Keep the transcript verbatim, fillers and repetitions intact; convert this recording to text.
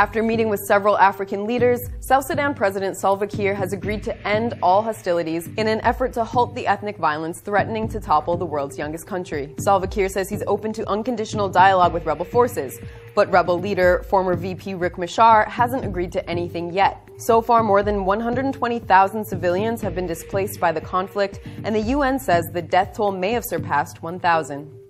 After meeting with several African leaders, South Sudan President Salva Kiir has agreed to end all hostilities in an effort to halt the ethnic violence threatening to topple the world's youngest country. Salva Kiir says he's open to unconditional dialogue with rebel forces, but rebel leader, former V P Riek Machar, hasn't agreed to anything yet. So far, more than one hundred twenty thousand civilians have been displaced by the conflict, and the U N says the death toll may have surpassed one thousand.